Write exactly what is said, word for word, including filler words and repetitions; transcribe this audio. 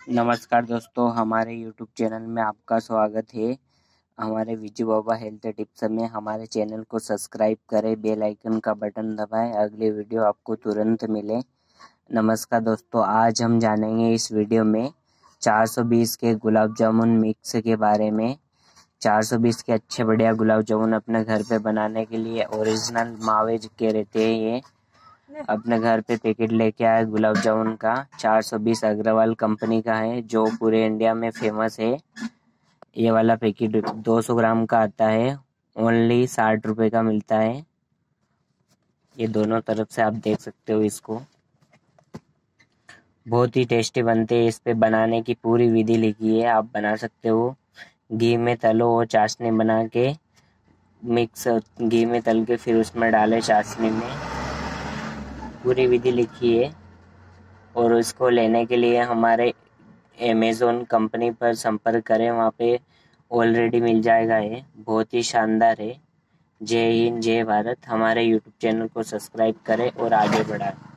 नमस्कार दोस्तों, हमारे यूट्यूब चैनल में आपका स्वागत है। हमारे विजू बाबा हेल्थ टिप्स में हमारे चैनल को सब्सक्राइब करें, बेल आइकन का बटन दबाएं, अगली वीडियो आपको तुरंत मिले। नमस्कार दोस्तों, आज हम जानेंगे इस वीडियो में चार सौ बीस के गुलाब जामुन मिक्स के बारे में। चार सौ बीस के अच्छे बढ़िया गुलाब जामुन अपने घर पे बनाने के लिए ओरिजिनल मावे के रहते हैं। ये अपने घर पे पैकेट लेके आए गुलाब जामुन का। चार सौ बीस अग्रवाल कंपनी का है, जो पूरे इंडिया में फेमस है। ये वाला पैकेट दो सौ ग्राम का आता है, ओनली साठ रुपए का मिलता है। ये दोनों तरफ से आप देख सकते हो। इसको बहुत ही टेस्टी बनते हैं। इस पे बनाने की पूरी विधि लिखी है, आप बना सकते हो। घी में तलो और चाशनी बना के मिक्स घी में तल के फिर उसमें डाले चाशनी में, पूरी विधि लिखी है। और इसको लेने के लिए हमारे अमेज़न कंपनी पर संपर्क करें, वहाँ पे ऑलरेडी मिल जाएगा। ये बहुत ही शानदार है। जय हिंद, जय भारत। हमारे यूट्यूब चैनल को सब्सक्राइब करें और आगे बढ़ाएं।